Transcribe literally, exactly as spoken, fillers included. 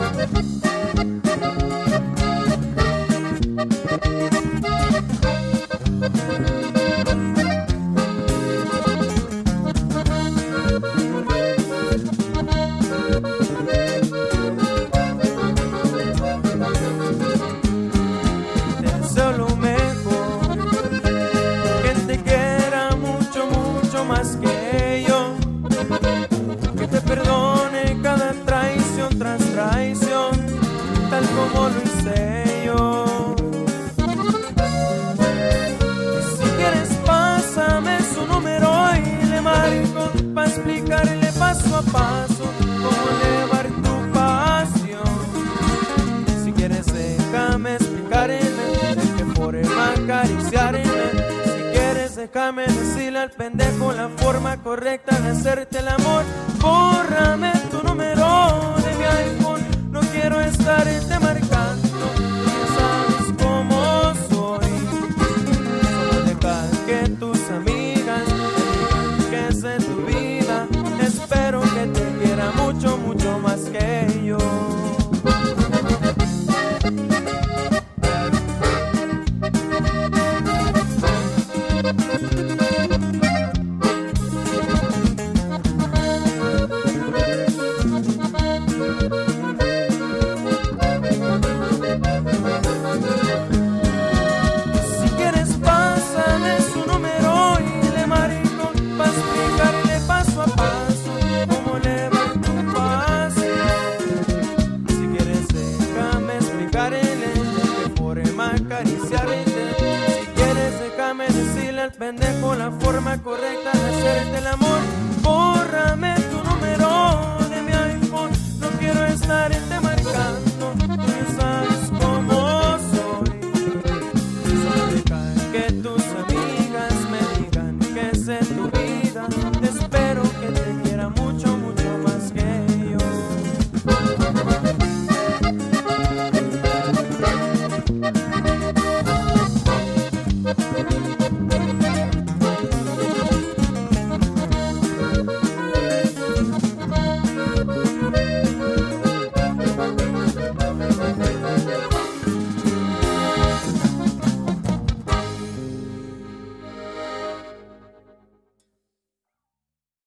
Más que yo, que te perdone cada traición tras traición, tal como lo hice yo. Si quieres pásame su número y le marco para explicarle paso a paso cómo elevar tu pasión. Si quieres déjame explicarle de qué forma acariciarle. Déjame decirle al pendejo la forma correcta de hacerte el amor. Bórrame tu número de mi iPhone, no quiero estarte marcando, ya sabes cómo soy. Solo deja que tus amigas te digan que es en tu vida. Espero que te quiera mucho, mucho más que yo. Si quieres déjame decirle al pendejo la forma correcta de hacerte el amor. Bórrame tu número de mi iPhone, no quiero estarte marcando.